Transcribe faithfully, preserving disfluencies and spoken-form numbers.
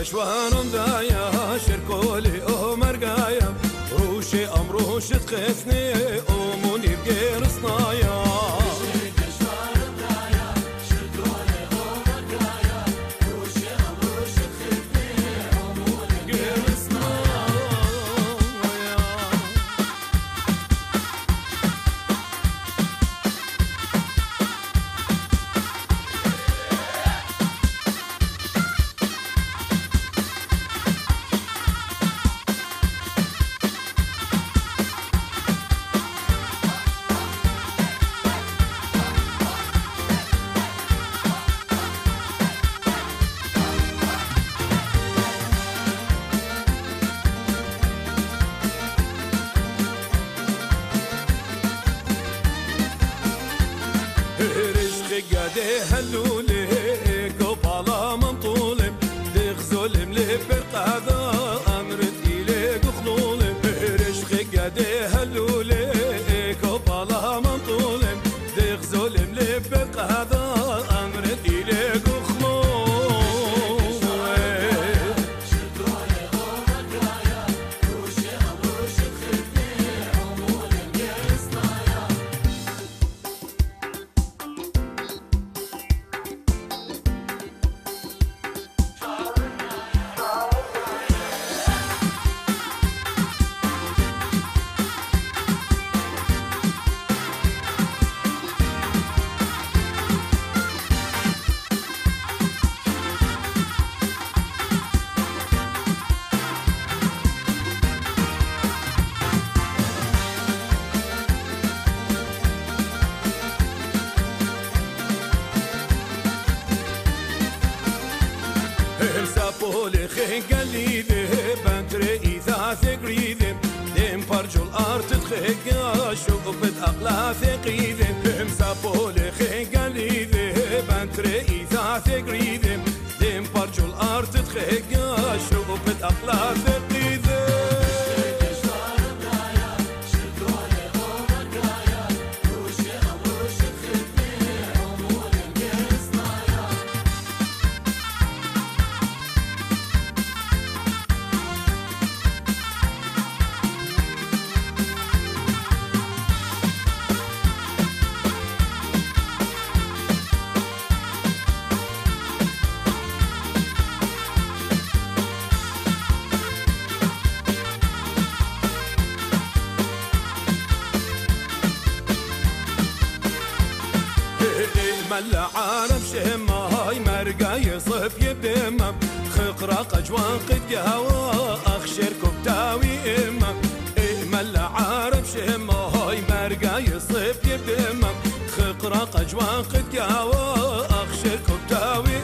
كشوانم دايا شركولي او مرقايا روشي ام روش تخفني او منير غير صنايا قاده هلولي كوبالا منطولم دغزولم لبرقادا امرت إليك خلولم رشخي قاده هلولي كوبالا منطولم دغزولم لبرقادا امرت إليك خلولم Sapole خنقليده بنتري إذا ثقريده دم برجو الأرض تخيقا شوفت أقلا ثقيده سابole خنقليده بنتري إذا ثقريده دم برجو الأرض تخيقا شوفت أقلا ثقيده ملا عارف شما هاي مرقاي صف يبدمم خقرق اجوان قد قهوى اخشر كبتاوي امم ملا عارف شما هاي مرقاي صف يبدمم خقرق اجوان قد قهوى اخشر كبتاوي